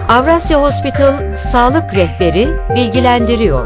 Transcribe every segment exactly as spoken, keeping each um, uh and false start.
Avrasya Hospital Sağlık Rehberi bilgilendiriyor.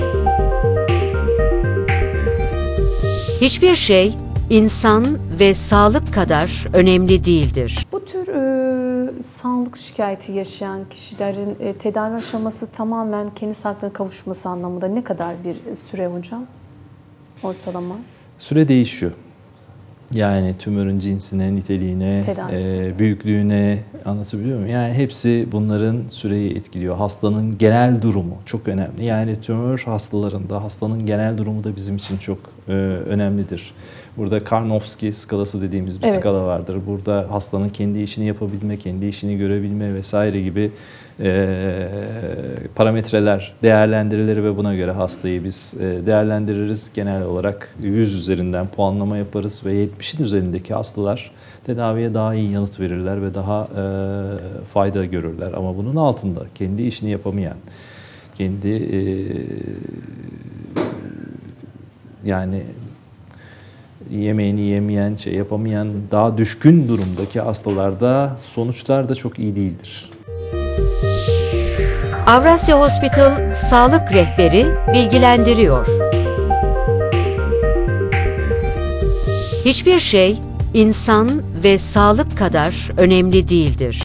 Hiçbir şey insan ve sağlık kadar önemli değildir. Bu tür e, sağlık şikayeti yaşayan kişilerin e, tedavi aşaması tamamen kendi sağlığına kavuşması anlamında ne kadar bir süre hocam? Ortalama? Süre değişiyor. Yani tümörün cinsine, niteliğine, e, büyüklüğüne, anlatabiliyor muyum? Yani hepsi bunların süreyi etkiliyor. Hastanın genel durumu çok önemli. Yani tümör hastalarında hastanın genel durumu da bizim için çok e, önemlidir. Burada Karnofsky skalası dediğimiz bir evet. skala vardır. Burada hastanın kendi işini yapabilme, kendi işini görebilme vesaire gibi e, parametreler değerlendirilir ve buna göre hastayı biz e, değerlendiririz. Genel olarak yüz üzerinden puanlama yaparız ve yetmişin üzerindeki hastalar tedaviye daha iyi yanıt verirler ve daha e, fayda görürler. Ama bunun altında kendi işini yapamayan, kendi e, yani yemeğini yemeyen, şey yapamayan, daha düşkün durumdaki hastalarda sonuçlar da çok iyi değildir. Avrasya Hospital Sağlık Rehberi bilgilendiriyor. Hiçbir şey insan ve sağlık kadar önemli değildir.